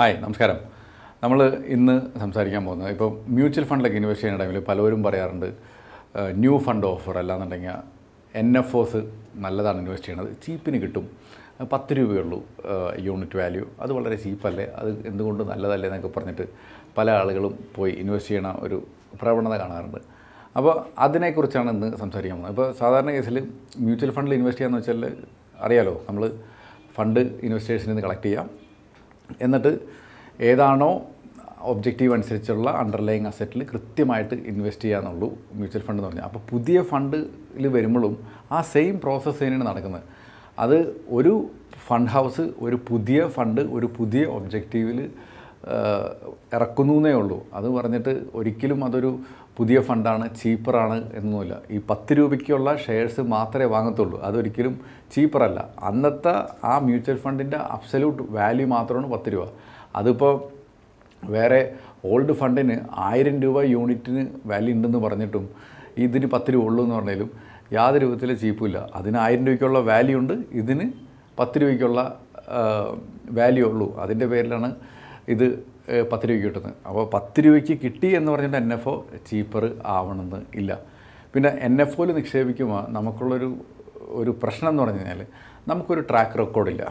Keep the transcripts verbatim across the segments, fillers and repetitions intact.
Hi നമസ്കാരം. നമ്മൾ ഇന്ന് സംസാരിക്കാൻ പോകുന്നത് ഇപ്പോൾ മ്യൂച്വൽ ഫണ്ടിലൊക്കെ ഇൻവെസ്റ്റ് ചെയ്യുന്ന ടൈമിൽ പലരും പറയാറുണ്ട് ന്യൂ ഫണ്ട് ഓഫർ അല്ലാന്നുണ്ടെങ്കിൽ എൻ എഫ് ഒസ് നല്ലതാണ് ഇൻവെസ്റ്റ് ചെയ്യണത്, ചീപ്പിന് കിട്ടും, പത്ത് രൂപയുള്ളൂ യൂണിറ്റ് വാല്യൂ, അത് വളരെ ചീപ്പല്ലേ, അത് എന്തുകൊണ്ട് നല്ലതല്ലേ എന്നൊക്കെ പറഞ്ഞിട്ട് പല ആളുകളും പോയി ഇൻവെസ്റ്റ് ചെയ്യണ ഒരു പ്രവണത കാണാറുണ്ട്. അപ്പോൾ അതിനെക്കുറിച്ചാണ് ഇന്ന് സംസാരിക്കാൻ പോകുന്നത്. അപ്പോൾ സാധാരണ കേസിൽ മ്യൂച്വൽ ഫണ്ടിൽ ഇൻവെസ്റ്റ് ചെയ്യാന്ന് വെച്ചാൽ അറിയാലോ, നമ്മൾ ഫണ്ട് ഇൻവെസ്റ്റേഴ്സിൽ നിന്ന് കളക്ട് ചെയ്യാം, എന്നിട്ട് ഏതാണോ ഒബ്ജക്റ്റീവ് അനുസരിച്ചുള്ള അണ്ടർലൈങ് അസറ്റിൽ കൃത്യമായിട്ട് ഇൻവെസ്റ്റ് ചെയ്യാന്നുള്ളൂ മ്യൂച്വൽ ഫണ്ട് എന്ന് പറഞ്ഞാൽ. അപ്പോൾ പുതിയ ഫണ്ടിൽ വരുമ്പോഴും ആ സെയിം പ്രോസസ്സ് തന്നെയാണ് നടക്കുന്നത്. അത് ഒരു ഫണ്ട് ഹൗസ് ഒരു പുതിയ ഫണ്ട് ഒരു പുതിയ ഒബ്ജക്റ്റീവിൽ ഇറക്കുന്നു എന്നേ ഉള്ളൂ. അത് പറഞ്ഞിട്ട് ഒരിക്കലും അതൊരു പുതിയ ഫണ്ടാണ്, ചീപ്പറാണ് എന്നൊന്നുമില്ല. ഈ പത്ത് രൂപയ്ക്കുള്ള ഷെയർസ് മാത്രമേ വാങ്ങത്തുള്ളൂ, അതൊരിക്കലും ചീപ്പറല്ല. അന്നത്തെ ആ മ്യൂച്വൽ ഫണ്ടിൻ്റെ അബ്സല്യൂട്ട് വാല്യൂ മാത്രമാണ് പത്ത് രൂപ. അതിപ്പോൾ വേറെ ഓൾഡ് ഫണ്ടിന് ആയിരം രൂപ യൂണിറ്റിന് വാല്യൂ ഉണ്ടെന്ന് പറഞ്ഞിട്ടും ഇതിന് പത്ത് രൂപ ഉള്ളൂ എന്ന് പറഞ്ഞാലും യാതൊരു രൂപത്തിൽ ചീപ്പില്ല. അതിന് ആയിരം രൂപയ്ക്കുള്ള വാല്യൂ ഉണ്ട്, ഇതിന് പത്ത് രൂപയ്ക്കുള്ള വാല്യൂ ഉള്ളൂ. അതിൻ്റെ പേരിലാണ് ഇത് പത്ത് രൂപയ്ക്ക് കിട്ടുന്നത്. അപ്പോൾ പത്ത് രൂപയ്ക്ക് കിട്ടി എന്ന് പറഞ്ഞിട്ട് എൻ എഫ് ഒ ചീപ്പർ ആവണമെന്ന് ഇല്ല. പിന്നെ എൻ എഫ് ഒയിൽ നിക്ഷേപിക്കുമ്പോൾ നമുക്കുള്ളൊരു ഒരു പ്രശ്നം എന്ന് പറഞ്ഞു കഴിഞ്ഞാൽ നമുക്കൊരു ട്രാക്ക് റെക്കോർഡില്ല.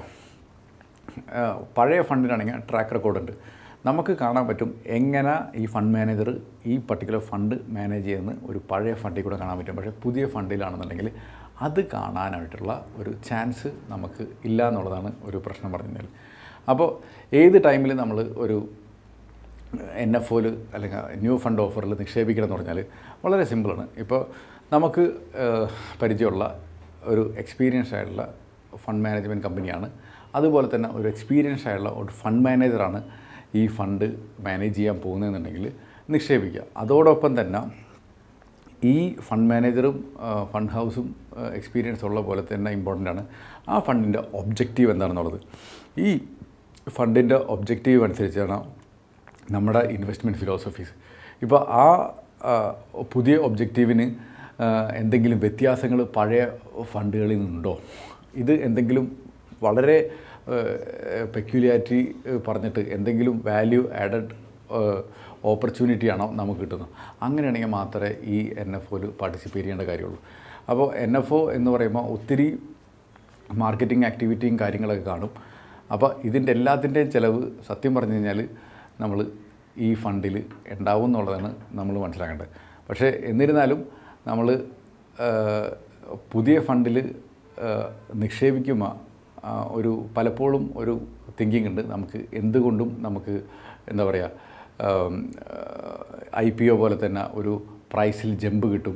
പഴയ ഫണ്ടിനാണെങ്കിൽ ട്രാക്ക് റെക്കോർഡുണ്ട്. നമുക്ക് കാണാൻ പറ്റും എങ്ങനെ ഈ ഫണ്ട് മാനേജർ ഈ പർട്ടിക്കുലർ ഫണ്ട് മാനേജ് ചെയ്യുന്ന ഒരു പഴയ ഫണ്ടിൽ കൂടെ കാണാൻ പറ്റും. പക്ഷേ പുതിയ ഫണ്ടിലാണെന്നുണ്ടെങ്കിൽ അത് കാണാനായിട്ടുള്ള ഒരു ചാൻസ് നമുക്ക് ഇല്ല എന്നുള്ളതാണ് ഒരു പ്രശ്നം പറഞ്ഞു കഴിഞ്ഞാൽ. അപ്പോൾ ഏത് ടൈമിൽ നമ്മൾ ഒരു എൻ എഫ് ഒയിൽ അല്ലെങ്കിൽ ന്യൂ ഫണ്ട് ഓഫറിൽ നിക്ഷേപിക്കണം എന്ന് പറഞ്ഞാൽ വളരെ സിമ്പിളാണ്. ഇപ്പോൾ നമുക്ക് പരിചയമുള്ള ഒരു എക്സ്പീരിയൻസ് ആയിട്ടുള്ള ഫണ്ട് മാനേജ്മെൻറ്റ് കമ്പനിയാണ്, അതുപോലെ തന്നെ ഒരു എക്സ്പീരിയൻസ് ആയിട്ടുള്ള ഒരു ഫണ്ട് മാനേജറാണ് ഈ ഫണ്ട് മാനേജ് ചെയ്യാൻ പോകുന്നതെന്നുണ്ടെങ്കിൽ നിക്ഷേപിക്കുക. അതോടൊപ്പം തന്നെ ഈ ഫണ്ട് മാനേജറും ഫണ്ട് ഹൗസും എക്സ്പീരിയൻസ് ഉള്ള പോലെ തന്നെ ഇമ്പോർട്ടൻ്റ് ആണ് ആ ഫണ്ടിൻ്റെ ഒബ്ജക്റ്റീവ് എന്താണെന്നുള്ളത്. ഈ ഫണ്ടിൻ്റെ ഒബ്ജക്റ്റീവ് അനുസരിച്ചാണ് നമ്മുടെ ഇൻവെസ്റ്റ്മെൻറ്റ് ഫിലോസഫീസ്. ഇപ്പോൾ ആ പുതിയ ഒബ്ജക്റ്റീവിന് എന്തെങ്കിലും വ്യത്യാസങ്ങൾ പഴയ ഫണ്ടുകളിൽ നിന്നുണ്ടോ, ഇത് എന്തെങ്കിലും വളരെ പെക്യുലാരിറ്റി പറഞ്ഞിട്ട് എന്തെങ്കിലും വാല്യൂ ആഡഡ് ഓപ്പർച്യൂണിറ്റി ആണോ നമുക്ക് കിട്ടുന്നത്, അങ്ങനെയാണെങ്കിൽ മാത്രമേ ഈ എൻ എഫ് ഒയിൽ പാർട്ടിസിപ്പേറ്റ് ചെയ്യേണ്ട കാര്യമുള്ളൂ. അപ്പോൾ എൻ എഫ് ഒ എന്ന് പറയുമ്പോൾ ഒത്തിരി മാർക്കറ്റിംഗ് ആക്ടിവിറ്റിയും കാര്യങ്ങളൊക്കെ കാണും. അപ്പോൾ ഇതിൻ്റെ എല്ലാത്തിൻ്റെയും ചിലവ് സത്യം പറഞ്ഞു കഴിഞ്ഞാൽ നമ്മൾ ഈ ഫണ്ടിൽ ഉണ്ടാവും എന്നുള്ളതാണ് നമ്മൾ മനസ്സിലാക്കേണ്ടത്. പക്ഷേ എന്നിരുന്നാലും നമ്മൾ പുതിയ ഫണ്ടിൽ നിക്ഷേപിക്കുമ്പോൾ ഒരു പലപ്പോഴും ഒരു തിങ്കിങ് ഉണ്ട്, നമുക്ക് എന്തുകൊണ്ടും നമുക്ക് എന്താ പറയുക ഐ പി ഒ പോലെ തന്നെ ഒരു പ്രൈസിൽ ജമ്പ് കിട്ടും,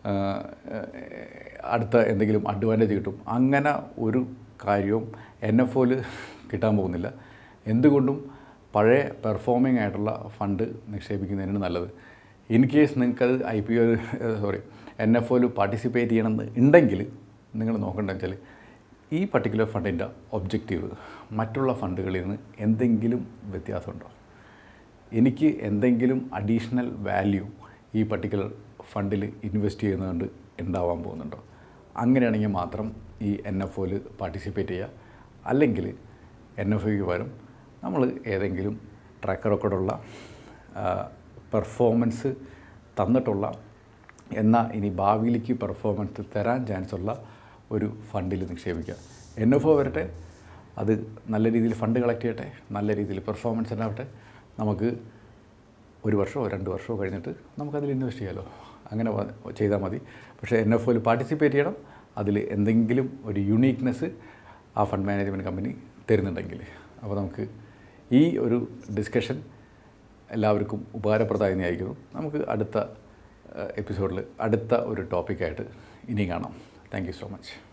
അടുത്ത എന്തെങ്കിലും അഡ്വാൻറ്റേജ് കിട്ടും. അങ്ങനെ ഒരു കാര്യവും എൻ എഫ് ഒയിൽ കിട്ടാൻ പോകുന്നില്ല. എന്തുകൊണ്ടും പഴയ പെർഫോമിംഗ് ആയിട്ടുള്ള ഫണ്ട് നിക്ഷേപിക്കുന്നതിന് നല്ലത്. ഇൻ കേസ് നിങ്ങൾക്കത് I P O sorry N F ഒയിൽ പാർട്ടിസിപ്പേറ്റ് ചെയ്യണമെന്ന് ഉണ്ടെങ്കിൽ നിങ്ങൾ നോക്കേണ്ടത് വെച്ചാൽ ഈ പർട്ടിക്കുലർ ഫണ്ടിൻ്റെ ഒബ്ജക്റ്റീവ് മറ്റുള്ള ഫണ്ടുകളിൽ നിന്ന് എന്തെങ്കിലും വ്യത്യാസമുണ്ടോ, എനിക്ക് എന്തെങ്കിലും അഡീഷണൽ വാല്യൂ ഈ പർട്ടിക്കുലർ ഫണ്ടിൽ ഇൻവെസ്റ്റ് ചെയ്യുന്നതുകൊണ്ട് ഉണ്ടാവാൻ പോകുന്നുണ്ടോ, അങ്ങനെയാണെങ്കിൽ മാത്രം ഈ എൻ എഫ് ഒയിൽ പാർട്ടിസിപ്പേറ്റ് ചെയ്യുക. അല്ലെങ്കിൽ എൻ എഫ് ഒയ്ക്ക് പകരം നമ്മൾ ഏതെങ്കിലും ട്രാക്ക് റെക്കോർഡുള്ള പെർഫോമൻസ് തന്നിട്ടുള്ള എന്നാൽ ഇനി ഭാവിയിലേക്ക് പെർഫോമൻസ് തരാൻ ചാൻസുള്ള ഒരു ഫണ്ടിൽ നിക്ഷേപിക്കുക. എൻ എഫ് ഒ വരട്ടെ, അത് നല്ല രീതിയിൽ ഫണ്ട് കളക്ട് ചെയ്യട്ടെ, നല്ല രീതിയിൽ പെർഫോമൻസ് ഉണ്ടാവട്ടെ, നമുക്ക് ഒരു വർഷമോ രണ്ട് വർഷമോ കഴിഞ്ഞിട്ട് നമുക്കതിൽ ഇൻവെസ്റ്റ് ചെയ്യാമല്ലോ, അങ്ങനെ ചെയ്താൽ മതി. പക്ഷേ എൻ എഫ് ഒയിൽ പാർട്ടിസിപ്പേറ്റ് ചെയ്യണം. അതിൽ എന്തെങ്കിലും ഒരു യുണീക്നെസ് ആ ഫണ്ട് മാനേജ്മെൻറ്റ് കമ്പനി തരുന്നുണ്ടെങ്കിൽ. അപ്പോൾ നമുക്ക് ഈ ഒരു ഡിസ്കഷൻ എല്ലാവർക്കും ഉപകാരപ്രദമായി ആയിരിക്കുന്നു. നമുക്ക് അടുത്ത എപ്പിസോഡിൽ അടുത്ത ഒരു ടോപ്പിക്കായിട്ട് ഇനി കാണാം. Thank you so much.